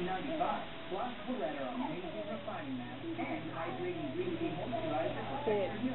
$9.95. Plus Barretta amazing refining mask and hydrating green tea moisturizer protects your